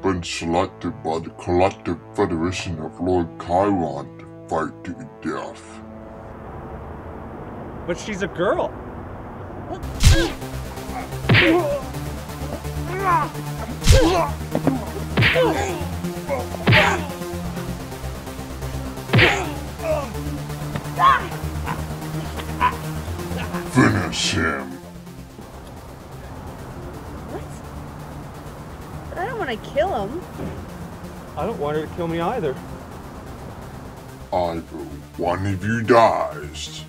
have been selected by the Collective Federation of Lord Chiron to fight to the death. But she's a girl. Finish him. What? But I don't want to kill him. I don't want her to kill me either. Either one of you dies.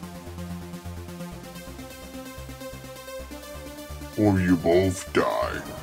Or you both die.